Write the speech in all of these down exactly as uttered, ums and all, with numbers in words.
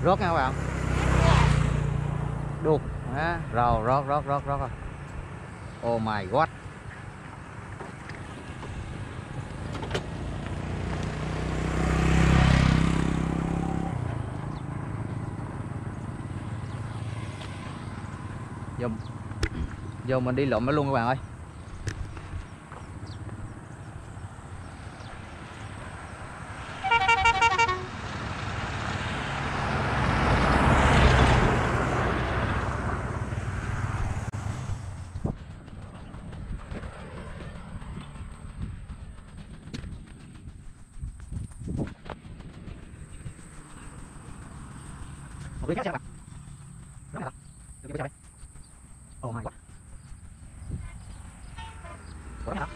Rớt nha các bạn. Đục. Rồi rớt rớt rớt rớt rồi. Oh my god. Giờ, giờ mình đi lượm nó luôn các bạn ơi. Một cái khác xem bạn. Đó là được chưa đây? Oh my god. Có hả?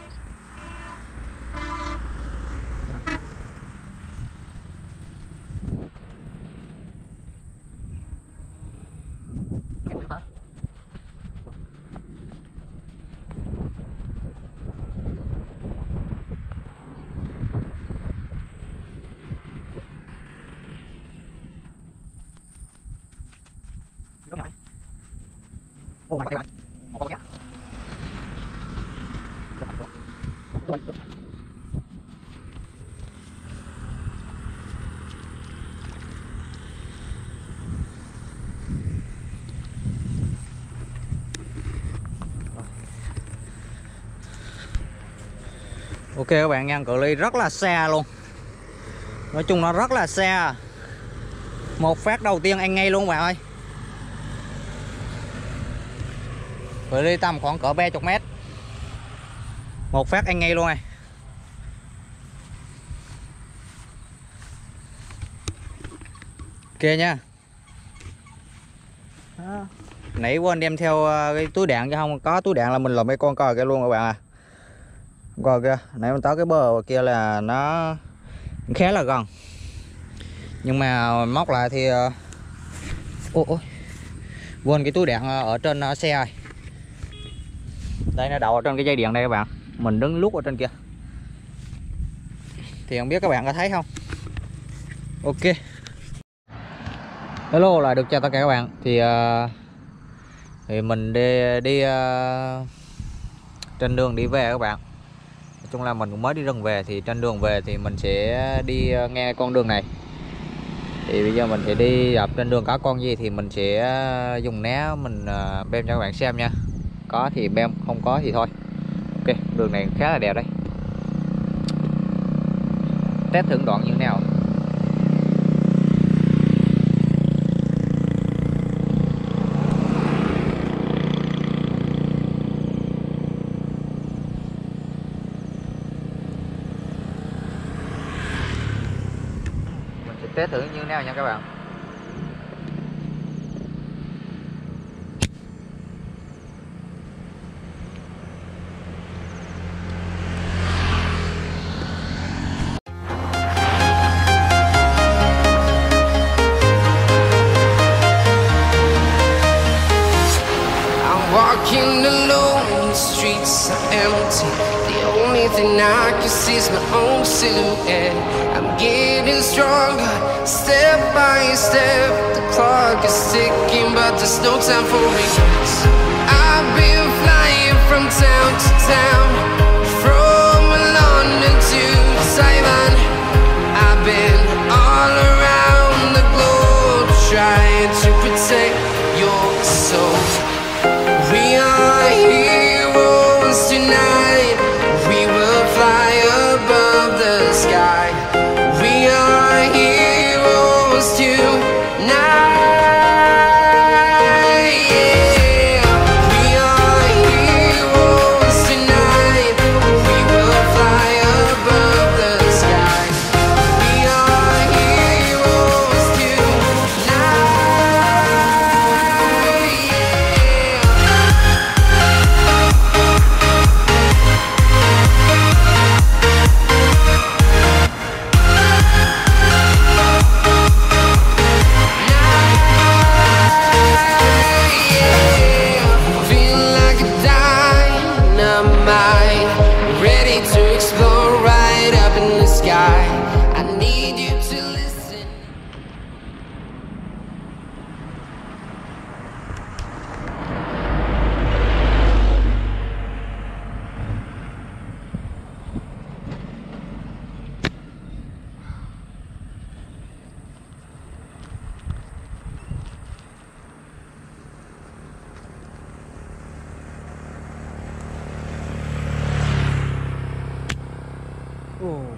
Đúng rồi. Ô mày các bạn. Một con nhá. Ok các bạn nha, cự ly rất là xa luôn. Nói chung nó rất là xa. Một phát đầu tiên ăn ngay luôn các bạn ơi. Cự ly tầm khoảng cỡ ba mươi mét. Một phát ăn ngay luôn này. Ok nha. Đó. Nãy quên đem theo cái túi đạn chứ không có túi đạn là mình lòm mấy con coi kia luôn các bạn à. Coi kia, nãy mình tới cái bờ kia là nó khá là gần. Nhưng mà móc lại thì ôi ôi. Quên cái túi đạn ở trên xe rồi. Đây nó đậu ở trên cái dây điện đây các bạn. Mình đứng lúc ở trên kia. Thì không biết các bạn có thấy không. Ok. Hello là được chào tất cả các bạn. Thì uh, thì mình đi đi uh, trên đường đi về các bạn. Nói chung là mình cũng mới đi rừng về. Thì trên đường về thì mình sẽ đi uh, nghe con đường này. Thì bây giờ mình sẽ đi dọc trên đường có con gì thì mình sẽ uh, dùng né mình uh, bem cho các bạn xem nha. Có thì bem, không có thì thôi. Ok, đường này khá là đẹp đấy. Test thử đoạn như thế nào. Mình sẽ test thử như thế nào nha các bạn. Walking alone, the streets are empty. The only thing I can see is my own silhouette. I'm getting stronger, step by step. The clock is ticking, but there's no time for regrets. I've been flying from town to town, from London to Taiwan. I've been all around the globe, trying to protect your soul. We are heroes tonight. We will fly above the sky. We are heroes tonight. Yeah. We are heroes tonight. We will fly above the sky. We are heroes tonight. Ồ.